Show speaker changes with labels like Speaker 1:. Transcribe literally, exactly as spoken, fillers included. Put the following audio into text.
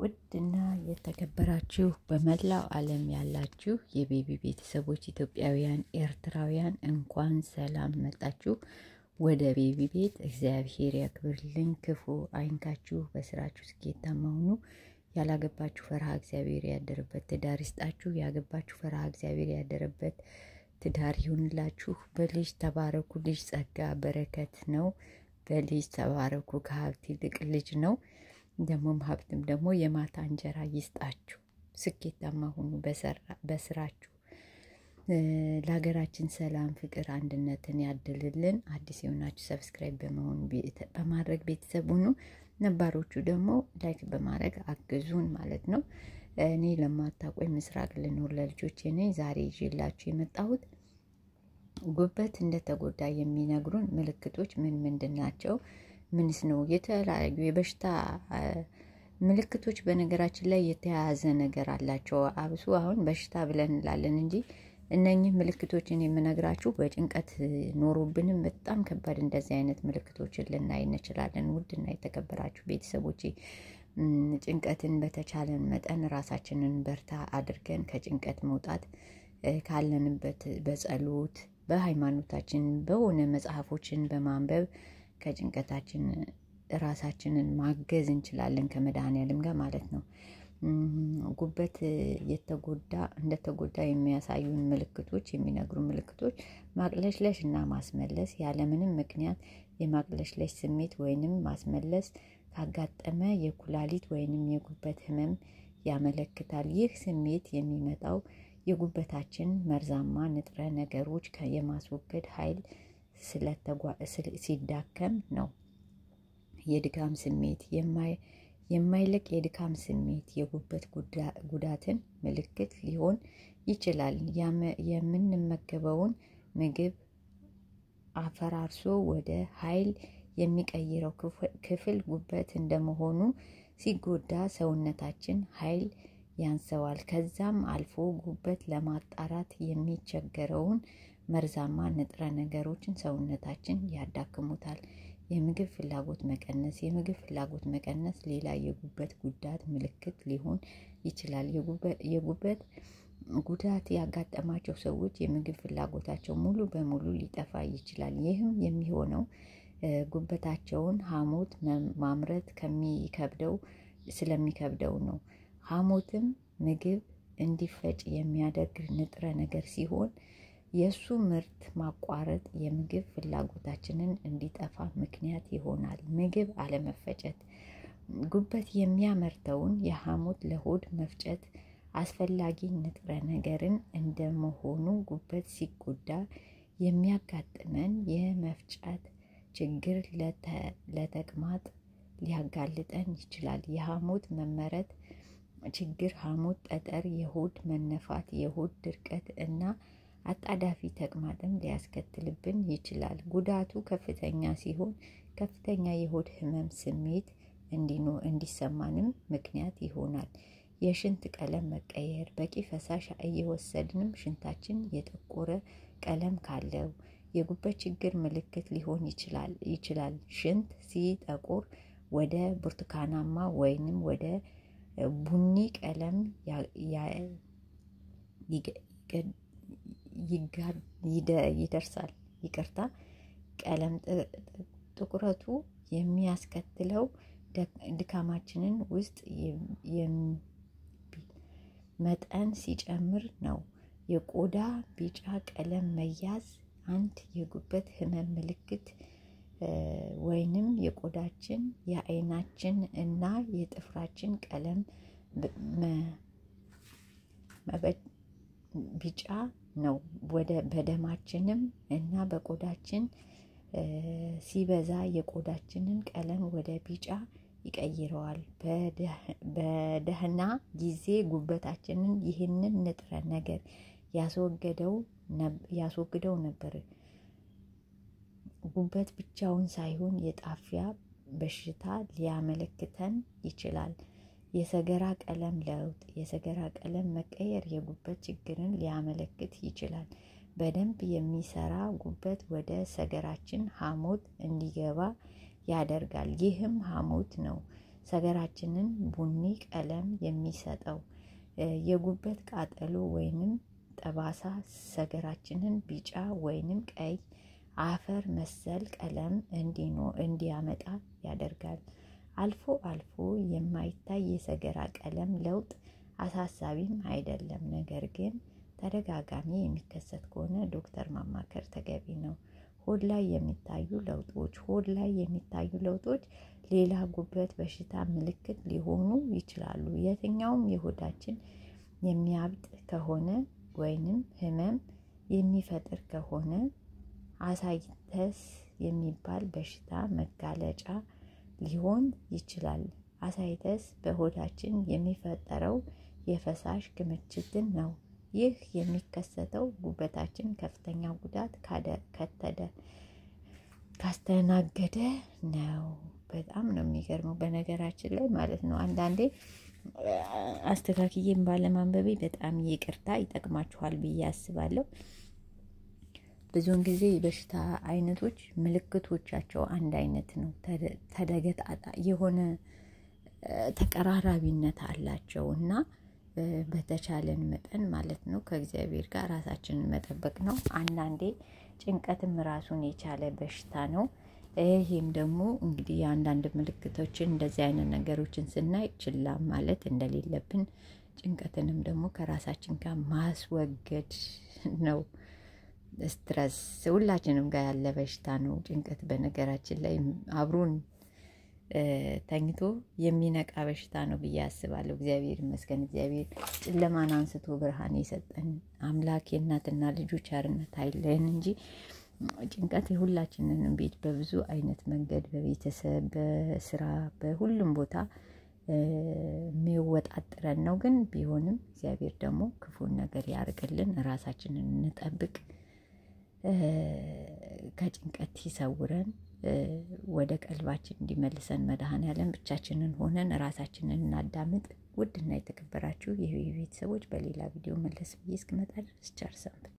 Speaker 1: ውድና የተከበራችሁ በመላው ዓለም ያላችሁ የቤቢ ቤተሰቦች ኢትዮጵያውያን፣ ኤርትራውያን እንኳን ሰላም መጣችሁ ወደ ቤቢ ቤት። እግዚአብሔር ያክብርልኝ፣ ክፉ አይንካችሁ፣ በስራችሁ ስኬታማ ሁኑ። ያላገባችሁ ፈርሃ እግዚአብሔር ያደረበት ትዳር ይስጣችሁ፣ ያገባችሁ ፈርሃ እግዚአብሔር ያደረበት ትዳር ይሁንላችሁ። በልጅ ተባረኩ። ልጅ ጸጋ በረከት ነው። በልጅ ተባረኩ። ከሀብት ይልቅ ልጅ ነው። ደሞም ሀብትም ደግሞ የማታ እንጀራ ይስጣችሁ። ስኬታማ ሁኑ በስራችሁ። ለሀገራችን ሰላም፣ ፍቅር፣ አንድነትን ያድልልን። አዲስ የሆናችሁ ሰብስክራይብ በመሆን በማድረግ ቤተሰብ ሁኑ። ነባሮቹ ደግሞ ላይክ በማድረግ አግዙን ማለት ነው። እኔ ለማታቆይ ምስራቅ ልኖር ለልጆቼ ነኝ። ዛሬ ይዤላችሁ የመጣሁት ጉበት እንደተጎዳ የሚነግሩን ምልክቶች ምን ምንድን ናቸው? ምንስ ነው? የተለያዩ የበሽታ ምልክቶች በነገራችን ላይ የተያያዘ ነገር አላቸው። አብሱ አሁን በሽታ ብለን እንላለን እንጂ እነኚህ ምልክቶችን የምነግራችሁ በጭንቀት ኖሮብንም በጣም ከባድ እንደዚህ አይነት ምልክቶችን ልናይ እንችላለን። ውድና የተከበራችሁ ቤተሰቦቼ ጭንቀትን በተቻለን መጠን ራሳችንን በርታ አድርገን ከጭንቀት መውጣት ካለንበት በጸሎት በሃይማኖታችን በሆነ መጽሐፎችን በማንበብ ከጭንቀታችን ራሳችንን ማገዝ እንችላለን ከመድኃኒዓለም ጋር ማለት ነው። ጉበት የተጎዳ እንደተጎዳ የሚያሳዩን ምልክቶች የሚነግሩ ምልክቶች ማቅለሽለሽ እና ማስመለስ፣ ያለምንም ምክንያት የማቅለሽለሽ ስሜት ወይንም ማስመለስ ካጋጠመ የኩላሊት ወይንም የጉበት ህመም ያመለክታል። ይህ ስሜት የሚመጣው የጉበታችን መርዛማ ንጥረ ነገሮች የማስወገድ ኃይል ሲዳከም ነው። የድካም ስሜት የማይለቅ የድካም ስሜት የጉበት ጉዳትን ምልክት ሊሆን ይችላል። የምንመገበውን ምግብ አፈራርሶ ወደ ኃይል የሚቀይረው ክፍል ጉበት እንደመሆኑ ሲጎዳ ሰውነታችን ኃይል ያንሰዋል። ከዛም አልፎ ጉበት ለማጣራት የሚቸገረውን መርዛማ ንጥረ ነገሮችን ሰውነታችን ያዳክሙታል። የምግብ ፍላጎት መቀነስ የምግብ ፍላጎት መቀነስ ሌላ የጉበት ጉዳት ምልክት ሊሆን ይችላል። የጉበት ጉዳት ያጋጠማቸው ሰዎች የምግብ ፍላጎታቸው ሙሉ በሙሉ ሊጠፋ ይችላል። ይህም የሚሆነው ጉበታቸውን ሐሞት ማምረት ከሚከብደው ስለሚከብደው ነው። ሐሞትም ምግብ እንዲፈጭ የሚያደርግ ንጥረ ነገር ሲሆን የሱ ምርት ማቋረጥ የምግብ ፍላጎታችንን እንዲጠፋ ምክንያት ይሆናል። ምግብ አለመፈጨት ጉበት የሚያመርተውን የሐሞት ለሆድ መፍጨት አስፈላጊ ንጥረ ነገርን እንደመሆኑ ጉበት ሲጎዳ የሚያጋጥመን የመፍጨት ችግር ለተቅማጥ ሊያጋልጠን ይችላል። የሐሞት መመረት ችግር ሐሞት ጠጠር፣ የሆድ መነፋት፣ የሆድ ድርቀት እና አጣዳፊ ተቅማጥም ሊያስከትልብን ይችላል። ጉዳቱ ከፍተኛ ሲሆን ከፍተኛ የሆድ ህመም ስሜት እንዲኖ እንዲሰማንም ምክንያት ይሆናል። የሽንት ቀለም መቀየር በቂ ፈሳሽ እየወሰድንም ሽንታችን የጠቆረ ቀለም ካለው የጉበት ችግር ምልክት ሊሆን ይችላል ይችላል። ሽንት ሲጠቁር ወደ ብርቱካናማ ወይንም ወደ ቡኒ ቀለም ይደርሳል። ይቅርታ ቀለም ጥቁረቱ የሚያስከትለው ድካማችንን ውስጥ መጠን ሲጨምር ነው። የቆዳ ቢጫ ቀለም መያዝ አንድ የጉበት ህመም ምልክት ወይንም የቆዳችን የአይናችን እና የጥፍራችን ቀለም ቢጫ ነው። ወደ በደማችንም እና በቆዳችን ሲበዛ የቆዳችንን ቀለም ወደ ቢጫ ይቀይረዋል። በደህና ጊዜ ጉበታችንን ይህንን ንጥረ ነገር ያስወገደው ያስወግደው ነበር። ጉበት ብቻውን ሳይሆን የጣፊያ በሽታ ሊያመለክተን ይችላል። የሰገራ ቀለም ለውጥ የሰገራ ቀለም መቀየር የጉበት ችግርን ሊያመለክት ይችላል። በደንብ የሚሰራ ጉበት ወደ ሰገራችን ሐሞት እንዲገባ ያደርጋል። ይህም ሐሞት ነው ሰገራችንን ቡኒ ቀለም የሚሰጠው። የጉበት ቃጠሎ ወይንም ጠባሳ ሰገራችንን ቢጫ ወይንም ቀይ አፈር መሰል ቀለም እንዲኖ እንዲያመጣ ያደርጋል። አልፎ አልፎ የማይታይ የሰገራ ቀለም ለውጥ አሳሳቢም አይደለም። ነገር ግን ተደጋጋሚ የሚከሰት ከሆነ ዶክተር ማማከር ተገቢ ነው። ሆድ ላይ የሚታዩ ለውጦች ሆድ ላይ የሚታዩ ለውጦች ሌላ ጉበት በሽታ ምልክት ሊሆኑ ይችላሉ። የትኛውም የሆዳችን የሚያብጥ ከሆነ ወይንም ህመም የሚፈጥር ከሆነ አሳይተስ የሚባል በሽታ መጋለጫ ሊሆን ይችላል። አሳይተስ በሆዳችን የሚፈጠረው የፈሳሽ ክምችትን ነው። ይህ የሚከሰተው ጉበታችን ከፍተኛ ጉዳት ከተደ ካስተናገደ ነው። በጣም ነው የሚገርመው በነገራችን ላይ ማለት ነው። አንዳንዴ አስተካክዬም ባለማንበቤ በጣም ይቅርታ ይጠቅማችኋል ብዬ አስባለሁ። ብዙውን ጊዜ በሽታ አይነቶች ምልክቶቻቸው አንድ አይነት ነው። ተደገጣጣ የሆነ ተቀራራቢነት አላቸው እና በተቻለን መጠን ማለት ነው ከእግዚአብሔር ጋር ራሳችንን መጠበቅ ነው። አንዳንዴ ጭንቀትም ራሱን የቻለ በሽታ ነው። ይሄም ደግሞ እንግዲህ አንዳንድ ምልክቶችን እንደዚህ አይነት ነገሮችን ስናይ ችላ ማለት እንደሌለብን ጭንቀትንም ደግሞ ከራሳችን ጋር ማስወገድ ነው። ስትረስ ሁላችንም ጋር ያለ በሽታ ነው። ጭንቀት በነገራችን ላይ አብሮን ተኝቶ የሚነቃ በሽታ ነው ብዬ አስባለሁ። እግዚአብሔር ይመስገን። እግዚአብሔር ጨለማን አንስቶ ብርሃን የሰጠን አምላክ የእናትና ልጆች ቸርነት አይለየን እንጂ ጭንቀት የሁላችንንም ቤት በብዙ አይነት መንገድ በቤተሰብ በስራ በሁሉም ቦታ የሚወጣጥረን ነው። ግን ቢሆንም እግዚአብሔር ደግሞ ክፉን ነገር ያርቅልን። ራሳችንን እንጠብቅ፣ ከጭንቀት ይሰውረን፣ ወደ ቀልባችን እንዲመልሰን መድኃኔዓለም ብቻችንን ሆነን ራሳችንን እናዳምጥ። ውድና የተከበራችሁ የቤተሰቦች በሌላ ቪዲዮ መለስ ብዬ እስክመጣ ድረስ ቸር ሰንብቱ።